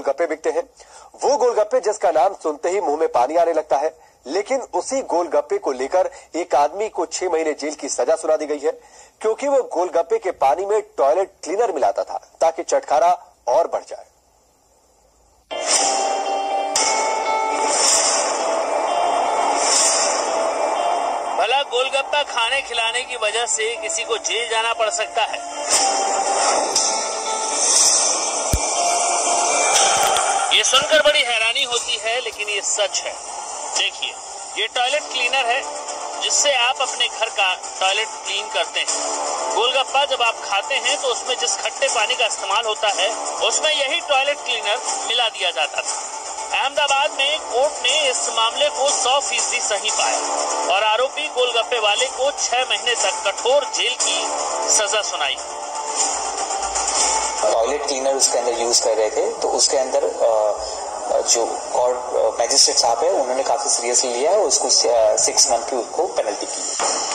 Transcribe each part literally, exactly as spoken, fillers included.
गोलगप्पे बिकते हैं। वो गोलगप्पे जिसका नाम सुनते ही मुंह में पानी आने लगता है। लेकिन उसी गोलगप्पे को लेकर एक आदमी को छह महीने जेल की सजा सुना दी गई है, क्योंकि वो गोलगप्पे के पानी में टॉयलेट क्लीनर मिलाता था ताकि चटखारा और बढ़ जाए। भला गोलगप्पा खाने खिलाने की वजह से किसी को जेल जाना पड़ सकता है? ये सुनकर बड़ी हैरानी होती है, लेकिन ये सच है। देखिए, ये टॉयलेट क्लीनर है जिससे आप अपने घर का टॉयलेट क्लीन करते हैं। गोलगप्पा जब आप खाते हैं तो उसमें जिस खट्टे पानी का इस्तेमाल होता है उसमें यही टॉयलेट क्लीनर मिला दिया जाता था। अहमदाबाद में कोर्ट ने इस मामले को सौ फीसदी सही पाया और आरोपी गोलगप्पे वाले को छह महीने तक कठोर जेल की सजा सुनाई। टॉयलेट क्लीनर उसके अंदर यूज कर रहे थे, तो उसके अंदर जो कोर्ट मैजिस्ट्रेट साहब है उन्होंने काफी सीरियसली लिया है और उसको सिक्स मंथ की उसको पेनल्टी की।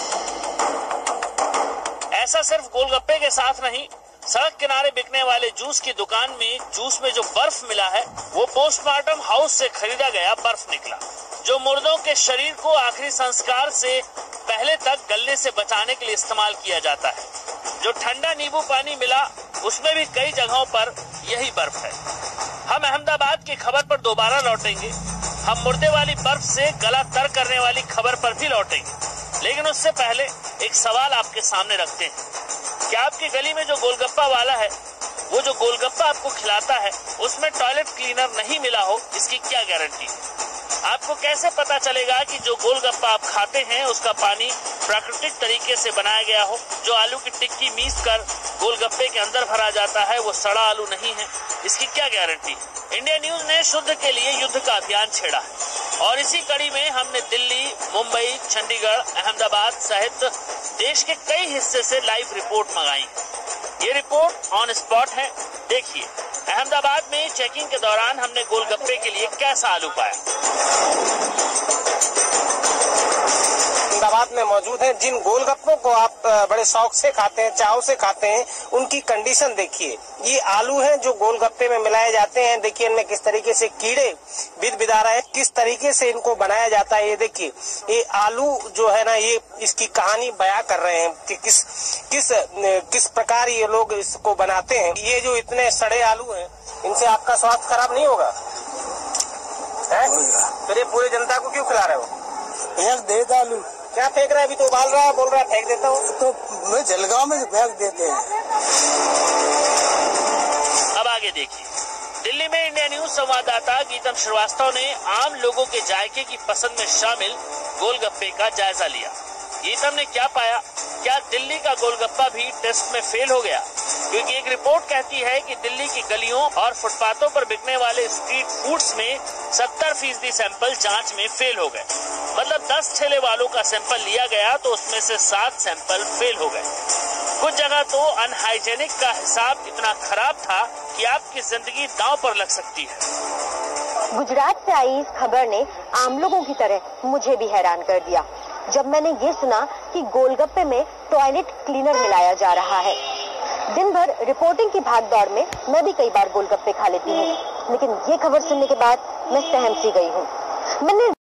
ऐसा सिर्फ गोलगप्पे के साथ नहीं, सड़क किनारे बिकने वाले जूस की दुकान में जूस में जो बर्फ मिला है वो पोस्टमार्टम हाउस से खरीदा गया बर्फ निकला, जो मुर्दों के शरीर को आखिरी संस्कार से पहले तक गलने से बचाने के लिए इस्तेमाल किया जाता है। जो ठंडा नींबू पानी मिला उसमें भी कई जगहों पर यही बर्फ है। हम अहमदाबाद की खबर पर दोबारा लौटेंगे। हम मुर्दे वाली बर्फ से गला तर करने वाली खबर पर भी लौटेंगे, लेकिन उससे पहले एक सवाल आपके सामने रखते हैं। क्या आपकी गली में जो गोलगप्पा वाला है, वो जो गोलगप्पा आपको खिलाता है उसमें टॉयलेट क्लीनर नहीं मिला हो, इसकी क्या गारंटी है? आपको कैसे पता चलेगा कि जो गोलगप्पा आप खाते हैं उसका पानी प्राकृतिक तरीके से बनाया गया हो? जो आलू की टिक्की मीस कर गोलगप्पे के अंदर भरा जाता है वो सड़ा आलू नहीं है, इसकी क्या गारंटी? इंडिया न्यूज ने शुद्ध के लिए युद्ध का अभियान छेड़ा है और इसी कड़ी में हमने दिल्ली, मुंबई, चंडीगढ़, अहमदाबाद सहित देश के कई हिस्से से लाइव रिपोर्ट मंगाई है। ये रिपोर्ट ऑन स्पॉट है। देखिए, अहमदाबाद में चेकिंग के दौरान हमने गोलगप्पे के लिए कैसा आलू पाया। अहमदाबाद में मौजूद हैं। जिन गोलगप्पों को आप बड़े शौक से खाते हैं, चाव से खाते हैं, उनकी कंडीशन देखिए। ये आलू हैं जो गोलगप्पे में मिलाए जाते हैं। देखिए इनमें किस तरीके से कीड़े बिद बिदा रहे हैं, किस तरीके से इनको बनाया जाता है। ये देखिए, ये आलू जो है ना, ये इसकी कहानी बयां कर रहे हैं कि किस किस किस प्रकार ये लोग इसको बनाते हैं। ये जो इतने सड़े आलू हैं, इनसे आपका स्वास्थ्य खराब नहीं होगा? फिर ये पूरी जनता को क्यों खिला रहे हो? फेंक दे आलू। क्या फेंक रहा है? अभी तो उबाल रहा है, बोल रहा है फेंक देता हूँ। तो मैं जलगांव में फेंक देते हैं। अब आगे देखिए, दिल्ली में इंडिया न्यूज संवाददाता गीतम श्रीवास्तव ने आम लोगों के जायके की पसंद में शामिल गोलगप्पे का जायजा लिया। गीतम ने क्या पाया? क्या दिल्ली का गोलगप्पा भी टेस्ट में फेल हो गया? क्योंकि एक रिपोर्ट कहती है कि दिल्ली की गलियों और फुटपाथों पर बिकने वाले स्ट्रीट फूड्स में सत्तर फीसदी सैंपल जांच में फेल हो गए। मतलब दस ठेले वालों का सैंपल लिया गया तो उसमें से सात सैंपल फेल हो गए। कुछ जगह तो अनहाइजेनिक का हिसाब इतना खराब था कि आपकी जिंदगी दांव पर लग सकती है। गुजरात से आई इस खबर ने आम लोगों की तरह मुझे भी हैरान कर दिया जब मैंने ये सुना कि गोलगप्पे में टॉयलेट क्लीनर मिलाया जा रहा है। दिन भर रिपोर्टिंग की भागदौड़ में मैं भी कई बार गोलगप्पे खा लेती हूँ, लेकिन ये खबर सुनने के बाद मैं सहम सी गई हूँ। मैंने